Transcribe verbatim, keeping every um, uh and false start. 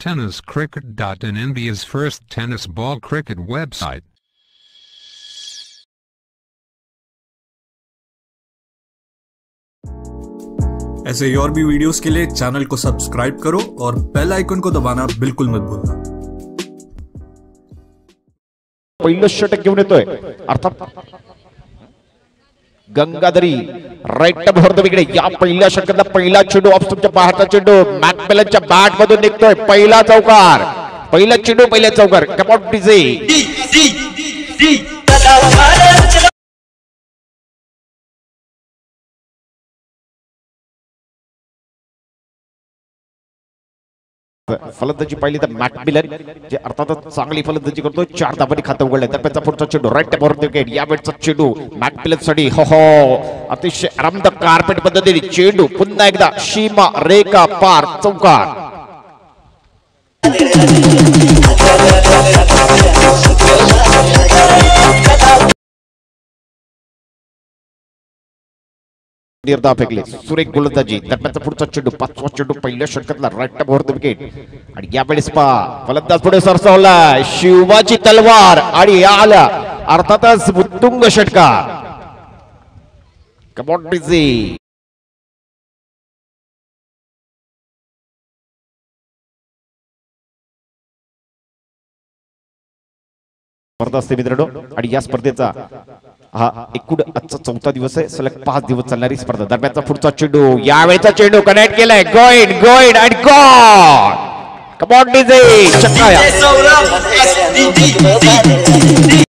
Tennis Cricket dot in, India's first tennis ball cricket website. ऐसे ही और भी videos के लिए चैनल को सब्सक्राइब करो और बेल आइकन को दबाना बिल्कुल मत भूलना। पहिलं षटक घेऊन येतोय अर्थात गंगाधरी राईट भरतो इकडे या पहिल्या षटकातला पहिला चेंडू ऑफ स्टंपच्या बाहेरचा चेंडू मॅकमिलनच्या बॅट मधून निघतोय पहिला चौकार पहिला चेंडू पहिला चौकार कमॉन डीजे फलंदाजी पाहिली तर मॅकमिलन जे अर्थातच चांगली फलंदाजी करतो चार धाबांनी खातं उघडलंय दरम्यानचा पुढचा चेंडू राईट बॉर्डर विकेट या वेळचा चेंडू मॅकमिलन साठी हो हो अतिशय आरामदायक कार्पेट पद्धतीने चेंडू पुन्हा एकदा सीमा रेखा पार चौकार निर्धा फेकले सुरेख गोलंदाजी दरम्यानचा पुढचा चेंडू पाचवा चेंडू पहिल्या षटकातला राईट बॉर्डर विकेट आणि या वेळेस पा फलंदाज पुढे सरसावलाय शिवाची तलवार आणि आल्या अर्थातच उत्तुंग षटकार कमॉन डीजे स्पर्धा असते मित्रांनो आणि या स्पर्धेचा हा एकूण आजचा चौथा दिवस आहे सलग पाच दिवस चालणारी स्पर्धा दरम्यानचा पुढचा चेंडू यावेळेचा चेंडू कनेक्ट केलाय going going and god come on DJ चक्काया